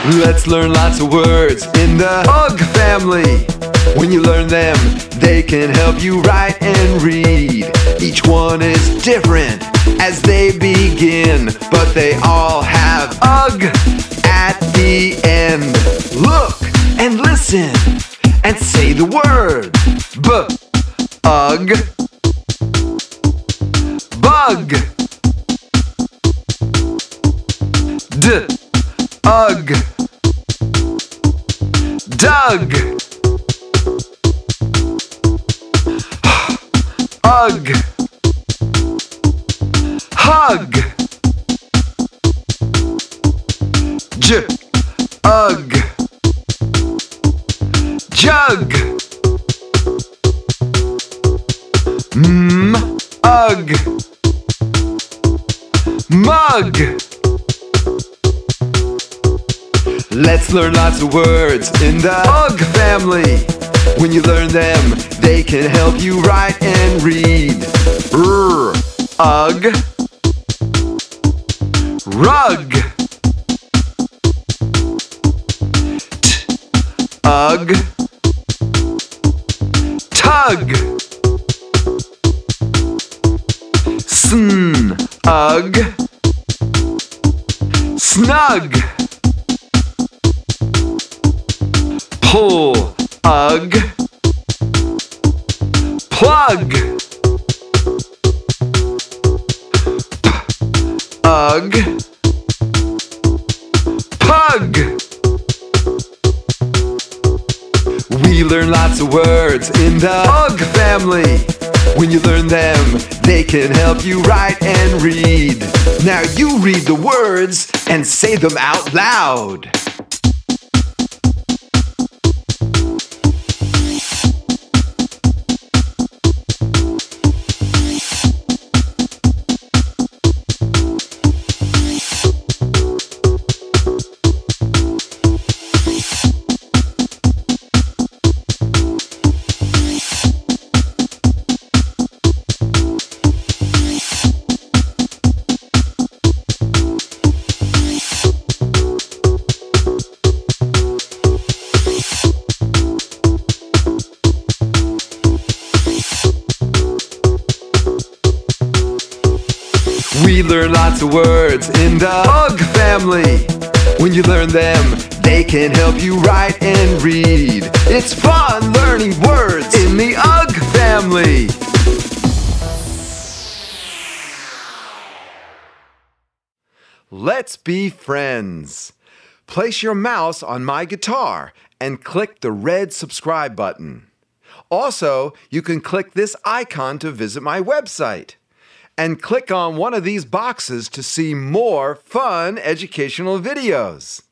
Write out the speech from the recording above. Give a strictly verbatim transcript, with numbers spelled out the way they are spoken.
Let's learn lots of words in the UG family. When you learn them, they can help you write and read. Each one is different as they begin, but they all have UG at the end. Look and listen and say the word. B, UG. Bug. D, UG. Doug. Ugh. Hug. J, ugh. Jug. M, ugh. Mug. Let's learn lots of words in the UG family. When you learn them, they can help you write and read. R, ugh. Rug. T, ugh. Tug. Sn, ugh. Snug. Pull, ugh. Plug. P, ugh. Pug. We learn lots of words in the UG family. When you learn them, they can help you write and read. Now you read the words and say them out loud. We learn lots of words in the UG family. When you learn them, they can help you write and read. It's fun learning words in the UG family. Let's be friends. Place your mouse on my guitar and click the red subscribe button. Also, you can click this icon to visit my website. And click on one of these boxes to see more fun educational videos.